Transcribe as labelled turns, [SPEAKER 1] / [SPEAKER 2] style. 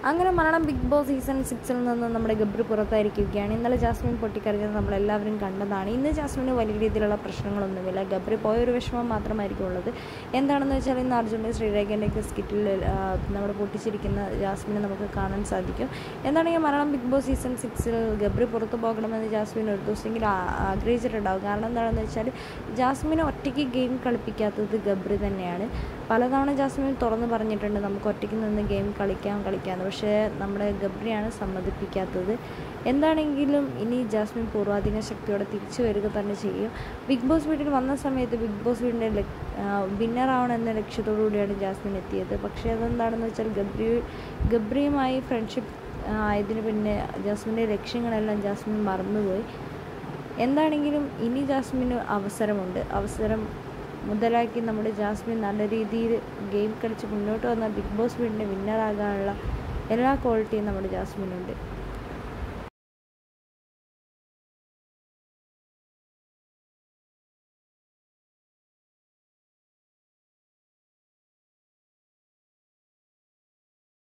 [SPEAKER 1] അങ്ങനെ Malayalam Big Boss season 6-ൽ നിന്ന് നമ്മുടെ ഗബ്രി പുറത്തായിരിക്കുകയാണ്. ഇന്നലെ ജാസ്മിൻ പൊട്ടിക്കരഞ്ഞത് നമ്മളെല്ലാവരും കണ്ടതാണ്. ഇന്ന് ജാസ്മിന് വലിയ രീതിയിലുള്ള പ്രശ്നങ്ങളൊന്നുമില്ല. ഗബ്രി പോയൊരു വിഷമം മാത്രമായിരിക്കും ഉള്ളത്. എന്താണെന്ന് വെച്ചാൽ ഇന്ന് അർജുൻ്റെ ശ്രീരേഖൻ്റെയൊക്കെ സ്കിറ്റിൽ നമ്മൾ പൊട്ടിച്ചിരിക്കുന്ന ജാസ്മിനെ നമുക്ക് കാണാൻ സാധിക്കും. എന്താണെങ്കിൽ മലയാളം ബിഗ് ബോസ് സീസൺ 6-ൽ ഗബ്രി പുറത്തു പോകണമെന്ന് ജാസ്മിൻ ഒരു ദിവസമെങ്കിലും ആഗ്രഹിച്ചിട്ടുണ്ടാകും. കാരണം എന്താണെന്ന് വെച്ചാൽ ജാസ്മിനെ ഒറ്റയ്ക്ക് ഗെയിം കളിപ്പിക്കാത്തത് ഗബ്രി തന്നെയാണ്. പലതവണ ജാസ്മിൻ തുറന്ന് പറഞ്ഞിട്ടുണ്ട് നമുക്ക് ഒറ്റയ്ക്ക് നിന്ന് ഗെയിം കളിക്കാമെന്ന്. പക്ഷേ നമ്മുടെ ഗബ്രിയാണ് സമ്മതിപ്പിക്കാത്തത്. എന്താണെങ്കിലും ഇനി ജാസ്മിൻ പൂർവാധിക ശക്തിയോടെ തിരിച്ചു വരിക തന്നെ ചെയ്യും. ബിഗ് ബോസ് വീട്ടിൽ വന്ന സമയത്ത് ബിഗ് ബോസ് വീടിൻ്റെ വിന്നറാവണമെന്ന ലക്ഷ്യത്തോടുകൂടിയാണ് ജാസ്മിൻ എത്തിയത്. പക്ഷേ അതെന്താണെന്ന് വെച്ചാൽ ഗബ്രിയുമായി ഫ്രണ്ട്ഷിപ്പ് ആയതിന് പിന്നെ ജാസ്മിൻ്റെ ലക്ഷ്യങ്ങളെല്ലാം ജാസ്മിൻ മറന്നുപോയി. എന്താണെങ്കിലും ഇനി ജാസ്മിന് അവസരം മുതലാക്കി നമ്മുടെ ജാസ്മിൻ നല്ല രീതിയിൽ ഗെയിം കളിച്ച് മുന്നോട്ട് വന്ന ബിഗ് ബോസ് വീടിൻ്റെ വിന്നറാകാനുള്ള എല്ലാ ക്വാളിറ്റിയും നമ്മുടെ ജാസ്മിനുണ്ട്.